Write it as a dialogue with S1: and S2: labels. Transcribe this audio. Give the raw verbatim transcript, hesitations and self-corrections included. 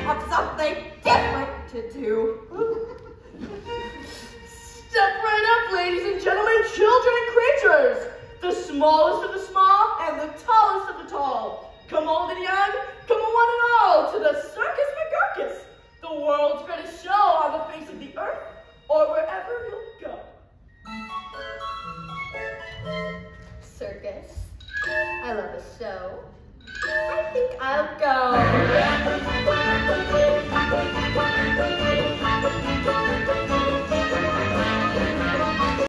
S1: of something different to do.
S2: Step right up, ladies and gentlemen, children and creatures. The smallest of the small and the tallest of the tall. Come old and young, come one and all to the Circus Mcgurkus, the world's greatest show on the face of the earth or wherever you'll go.
S1: Circus. I love a show. I think I'll go.